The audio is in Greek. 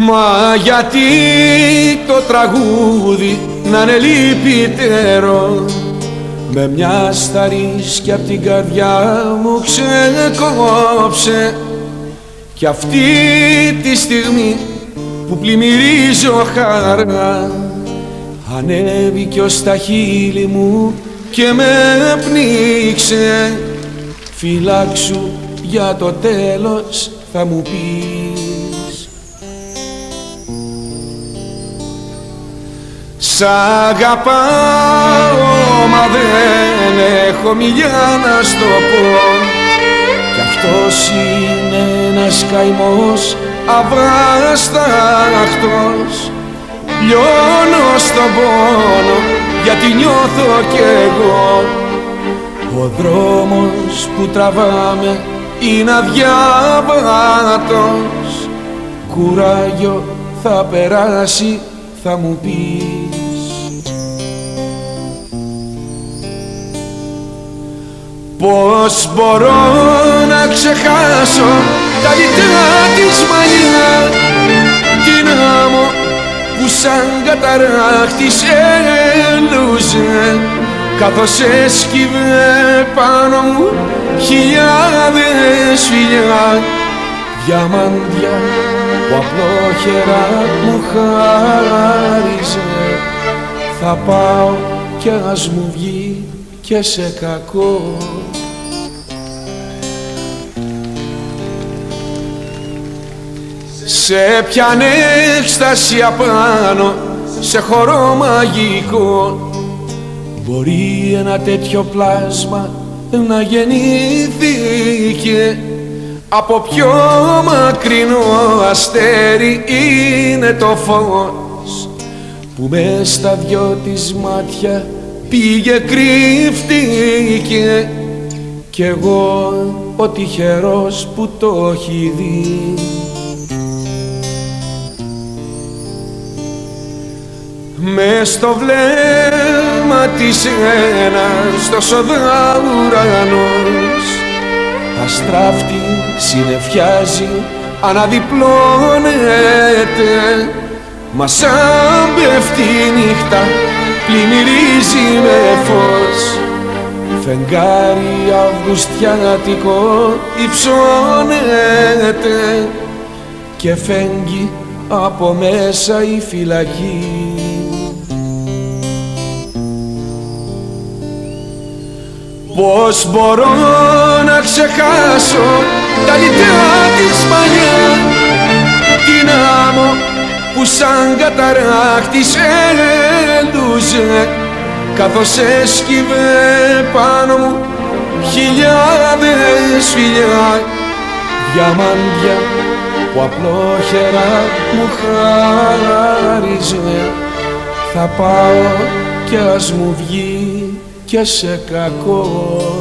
Μα γιατί το τραγούδι να είναι λυπητερό, με μια σταρίσκια απ' την καρδιά μου ξεκόψε. Κι αυτή τη στιγμή που πλημμυρίζω χαρά, ανέβηκε ως τα χείλη μου και με πνίξε. Φυλάξου για το τέλος θα μου πεις. Σ' αγαπάω μα δεν έχω μιλιά να στο πω, κι αυτός είναι ένας καημός αβάσταχτος. Λιώνω στον πόνο γιατί νιώθω κι εγώ, ο δρόμος που τραβάμε είναι αδιάβατος. Κουράγιο θα περάσει θα μου πεις. Πώς μπορώ να ξεχάσω τα λιτά της μαλλιά, την άμμο που σαν καταράχτης έλουζε, καθώς έσκυβε πάνω μου χιλιάδες φιλιά, διαμάντια που απλόχερα μου χάριζε. Θα πάω κι ας μου βγει και σε κακό. Σε πιάνε έκσταση απάνω σε χορό μαγικό, μπορεί ένα τέτοιο πλάσμα να γεννήθηκε από πιο μακρινό αστέρι. Είναι το φως που μες στα δυο της μάτια πήγε κρύφτηκε, κι εγώ ο τυχερός που το έχει δει. Μες στο βλέμμα της ένας τόσο ουρανός, αστράφτη συννεφιάζει, αναδιπλώνεται, μα σαν πέφτει η νύχτα πλημμυρίζει με φως. Φεγγάρι αυγουστιάτικο υψώνεται και φέγγει από μέσα η φυλακή. Πώς μπορώ να ξεχάσω τα λιτά της μαλλιά, την άμμο που σαν καταράχτης έλουζε, καθώς έσκυβε πάνω μου χιλιάδες φιλιά, διαμάντια που απλόχερα μου χάριζε. Θα πάω κι ας μου βγει και σε κακό.